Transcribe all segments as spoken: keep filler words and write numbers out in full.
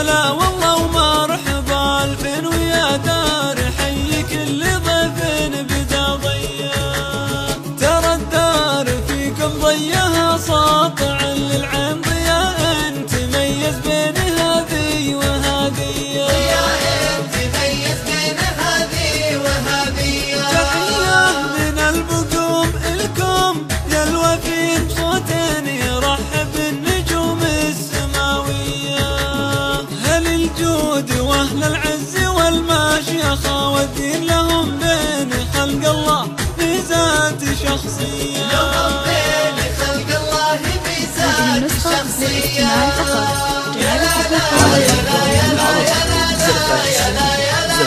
هلا والله ومرحبا الفين ويا دار حي كل ضيف بدا ضيا. ترى الدار فيكم ضيها ساطع للعين ضياء تميز بين هذه وهذه. ضياء تميز بين هذه وهذه. تحية من البقوم الكم يا الوفين صوت يرحب النجوم السماوية. هل الجود واهل العز والماشيخة والدين لهم بين خلق الله ميزات شخصية. لهم بين خلق الله ميزات شخصية. يا لا لا يا لا يا لا يا لا يا لا يا لا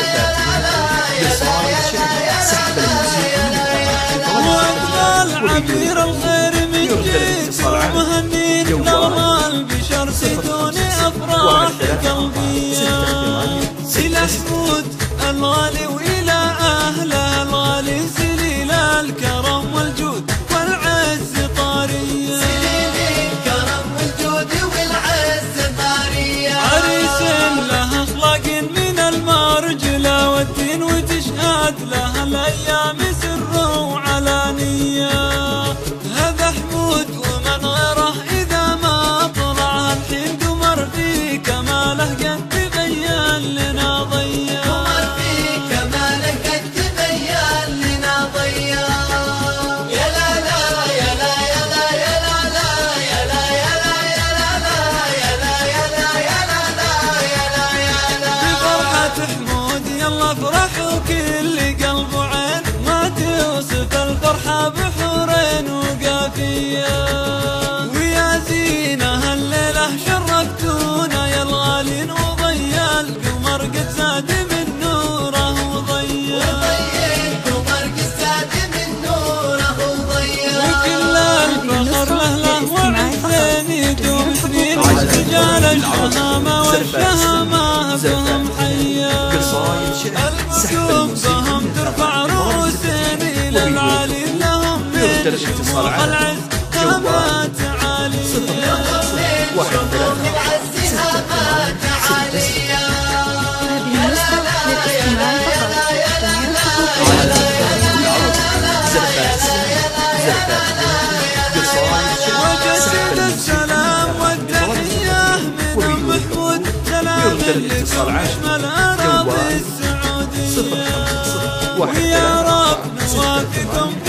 عبير الخير من جيت ومهنيك لولا البشر سدوني افراح قلبية. سل حمود الغالي والى اهله الغالي سليل الكرم والجود والعز طارية. سليل الكرم والجود والعز طارية. عريس له اخلاق من المرجله والدين وتشهد له الايام سر وعلانية. هذا حمود ومن غيره إذا ما طلع الحين قمر في كماله قد تبين لنا ضيا. قمر في كماله قد تبين لنا ضيا. يا لا لا يا لا يا لا يا لا لا يا لا يا لا يا لا لا يا لا يا لا يا لا لا يا لا يا لا. بفرحة حمود يلا افرحوا كل قلب وعين ما توصف الفرحة بحورين وقافية. ويا زينة هالليلة شرفتونا يا الغالين وضيا القمر قد زاد من نوره وضيا. وضيا القمر قد زاد من نوره وضيا. وكل الفخر له له وعزين يدوم سنين رجال الشهامة والشهامة بهم حيا. البقوم بهم ترفع رؤوسين إلى العالي لهم من شموخ العز هامات عالية. لهم من العز هامات عالية. يا لا لا يا لا يا لا يا لا يا لا وجسد السلام والتحية من أم حمود سلام لكم يشمل أراضي السعودية. ويا رب نوافقكم